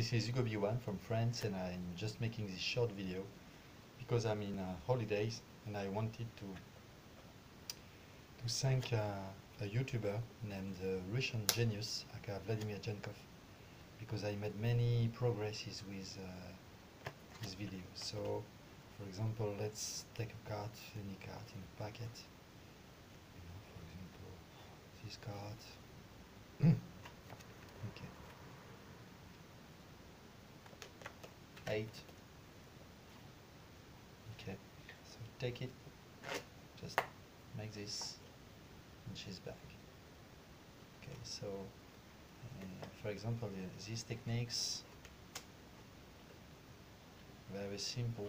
This is Hugo B1 from France, and I'm just making this short video because I'm in holidays and I wanted to thank a YouTuber named Russian genius, aka Vladimir Jankov, because I made many progresses with his videos. So, for example, let's take a card, any card in the packet. For example, this card. Okay. 8. Okay, so take it, just make this, and she's back. Okay, so for example, these techniques, very simple.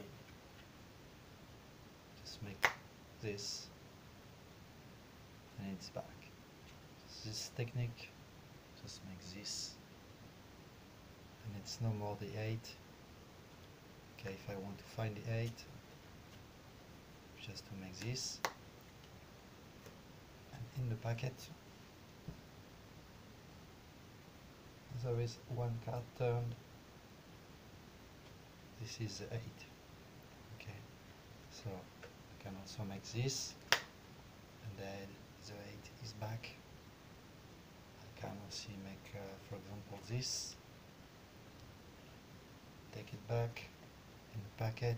Just make this, and it's back. This technique, just make this, and it's no more the 8. Okay, if I want to find the 8, just to make this, and in the packet there is one card turned. This is the 8. Okay, so I can also make this, and then the 8 is back. I can also make, for example, this, take it back in the packet,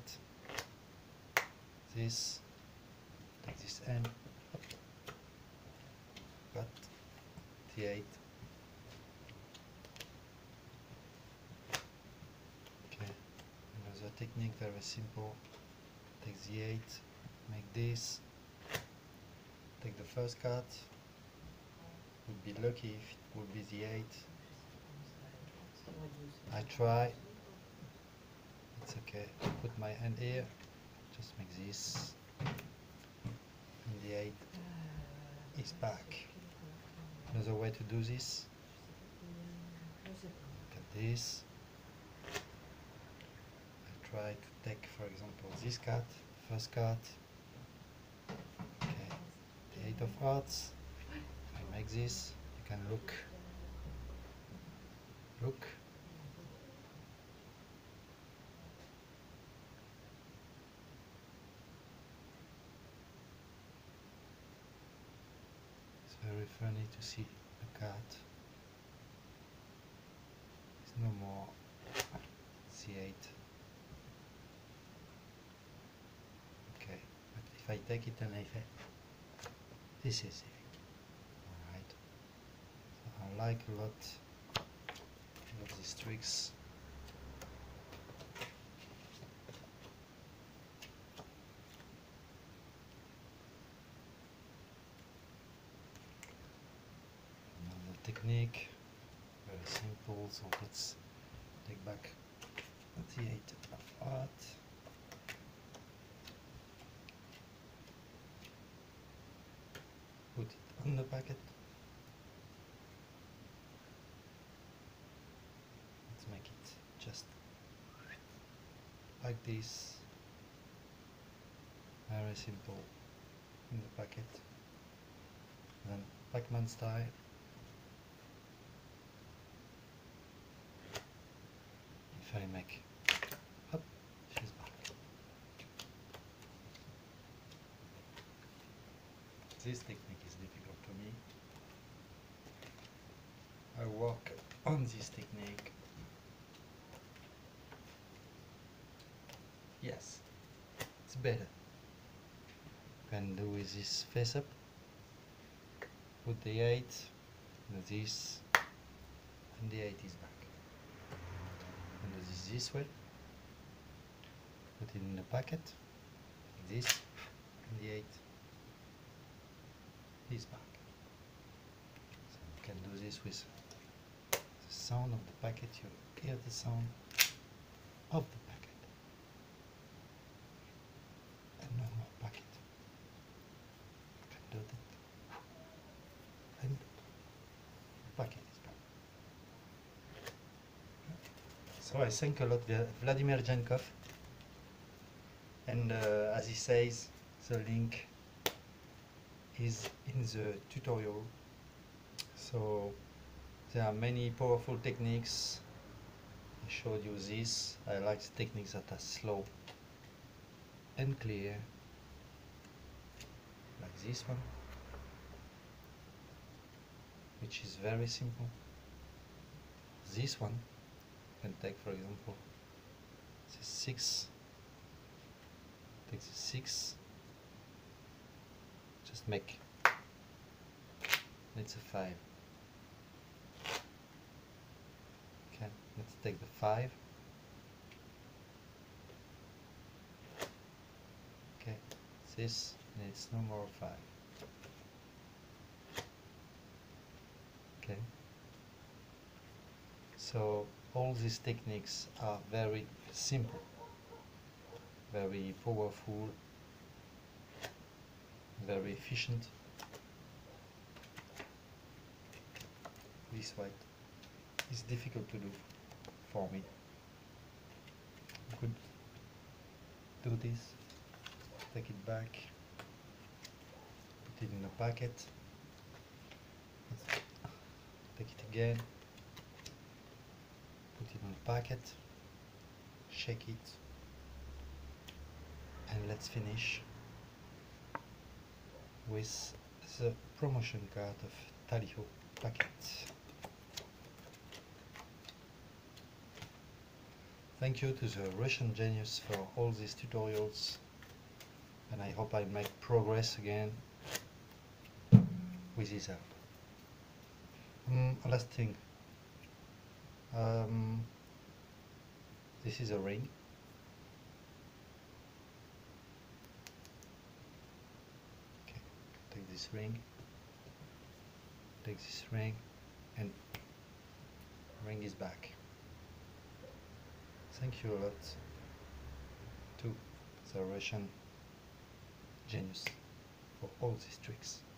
this, take this end, got the 8. Okay, another technique, very simple. Take the 8, make this, take the first card. Would be lucky if it would be the 8. I try. It's okay. Put my hand here. Just make this. And the 8 is back. Another way to do this. Look at this. I try to take, for example, this card, first card. Okay. The 8 of hearts. I make this. You can look. Look. It's very funny to see a card. It's no more C8. Okay, but if I take it and this is it. Alright. So I like a lot of these tricks. Another technique, very simple, so let's take back the 8 of heart. Put it on the packet. Let's make it just like this. Very simple in the packet. Then Pac-Man style. If I make up, she's back. This technique is difficult to me. I work on this technique. Yes, it's better. Can do with this face up. Put the 8, this, and the 8 is back. And this way. Put it in the packet. Like this, and the 8 is back. So you can do this with the sound of the packet. You hear the sound of the packet. And no more packet. You can do that. And the packet is back. So I thank a lot Vladimir Jankov. And as he says, the link is in the tutorial. So there are many powerful techniques I showed you this. I like the techniques that are slow and clear, like this one, which is very simple. This one can take, for example, the 6, take the 6, just make, it's a 5. Okay, let's take the 5. Okay, this needs no more 5. Okay, so all these techniques are very simple, very powerful, very efficient. This white is difficult to do for me. I could do this, take it back, put it in a packet, take it again, put it in a packet, shake it, and let's finish with the promotion card of Tallyho packet. Thank you to the Russian Genius for all these tutorials, and I hope I make progress again with his help. Last thing, this is a ring. Okay, take this ring, and ring is back. Thank you a lot to the Russian Genius for all these tricks.